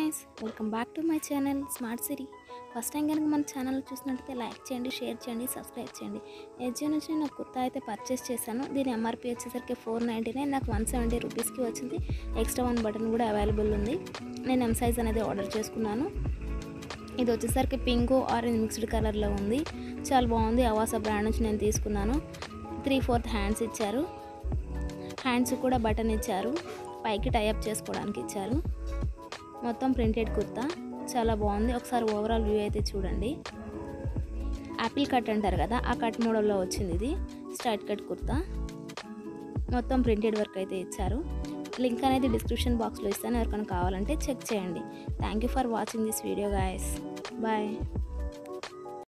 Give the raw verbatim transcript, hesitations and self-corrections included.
Guys, welcome back to my channel smart Siri. First time కనుక మన channel చూసినట్టయితే like చేయండి, షేర్ చేయండి, సబ్స్క్రైబ్ చేయండి. ఎజియో నుంచి నేను కుర్తా అయితే పర్చేస్ చేశాను. దీని ఎంఆర్పీ వచ్చేసరికి ఫోర్ నైంటీ నైన్, నాకు వన్ సెవెంటీ రూపీస్కి వచ్చింది. ఎక్స్ట్రా వన్ బటన్ కూడా అవైలబుల్ ఉంది. నేను ఎం సైజ్ అనేది ఆర్డర్ చేసుకున్నాను. ఇది వచ్చేసరికి పింక్ ఆరెంజ్ మిక్స్డ్ కలర్లో ఉంది. చాలా బాగుంది. అవాసా బ్రాండ్ నుంచి నేను తీసుకున్నాను. త్రీ ఫోర్త్ హ్యాండ్స్ ఇచ్చారు. హ్యాండ్స్ కూడా బటన్ ఇచ్చారు. పైకి టైఅప్ చేసుకోవడానికి ఇచ్చారు. మొత్తం ప్రింటెడ్ కుర్తా చాలా బాగుంది. ఒకసారి ఓవరాల్ వ్యూ అయితే చూడండి. యాపిల్ కట్ అంటారు కదా, ఆ కట్ మోడల్లో వచ్చింది. ఇది స్ట్రైట్ కట్ కుర్తా, మొత్తం ప్రింటెడ్ వర్క్ అయితే ఇచ్చారు. లింక్ అనేది డిస్క్రిప్షన్ బాక్స్లో ఇస్తాను, ఎవరికైనా కావాలంటే చెక్ చేయండి. Thank you for watching this video guys. Bye.